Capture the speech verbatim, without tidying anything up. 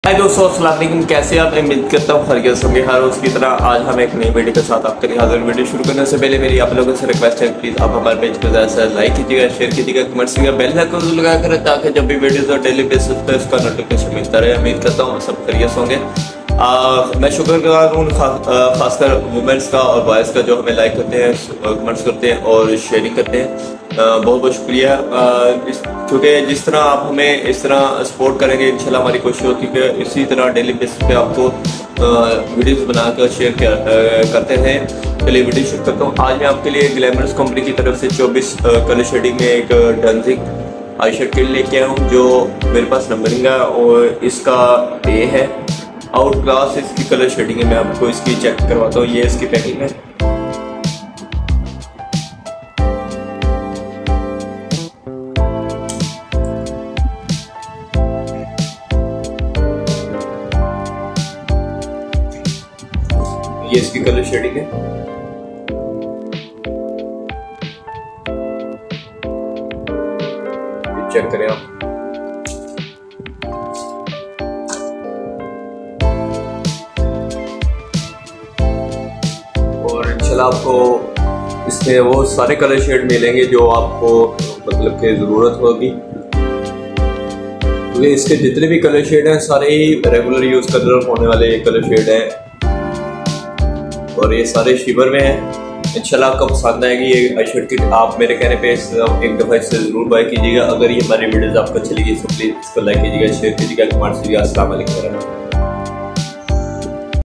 हाय दोस्तों, अस्सलाम वालेकुम। कैसे आप? उम्मीद करता हूँ खैरियत होंगे। हर रोज़ की तरह आज हम एक नई वीडियो के साथ आपके लिए हाजिर। वीडियो शुरू करने से पहले मेरी आप लोगों से रिक्वेस्ट है, प्लीज़ आप हमारे पेज को ज़्यादा से ज़्यादा लाइक कीजिएगा, शेयर कीजिएगा, कमेंट्स कीजिएगा, बेल आइकन लगा कर, ताकि जब भी वीडियोस और डेली बेसिस पर इसका नोटिफिकेशन मिलता रहे। उम्मीद करता हूँ सब खैरियत होंगे। आ, मैं शुक्रगुजार हूँ खा, खासकर वुमेंस का और बॉयज़ का जो हमें लाइक करते हैं, कमेंट्स करते हैं और शेयरिंग करते हैं। बहुत बहुत शुक्रिया। क्योंकि जिस तरह आप हमें इस तरह सपोर्ट करेंगे, इंशाल्लाह हमारी कोशिश होती है कि इसी तरह डेली बेसिस पे आपको वीडियोस बनाकर शेयर करते हैं। चलिए वीडियो शुरू करता हूँ। आज मैं आपके लिए ग्लैमरस कंपनी की तरफ से चौबीस कलर शेडिंग में एक डंजिंग आई शेड किट लेके आया हूँ, जो मेरे पास नंबरिंग है और इसका ए है। आउट क्लास इसकी कलर शेडिंग है। मैं आपको इसकी चेक करवाता हूँ। ये इसकी पैकिंग है। ये इसकी कलर शेडिंग है। चेक करें आप। और इंशाल्लाह आपको इसमें वो सारे कलर शेड मिलेंगे जो आपको मतलब कि ज़रूरत होगी। तो इसके जितने भी कलर शेड हैं सारे ही रेगुलर यूज़ कलर होने वाले कलर शेड हैं और ये सारे शिवर में हैं। इंशाल्लाह आपको पसंद आएगी ये आई शेड किट। आप मेरे कहने पे इस एक दफ़ा इससे ज़रूर बाय कीजिएगा। अगर ये हमारी वीडियोस आपको अच्छी लगी तो प्लीज़ इसको लाइक कीजिएगा, शेयर कीजिएगा, कमेंट कीजिएगा। अस्सलाम वालेकुम।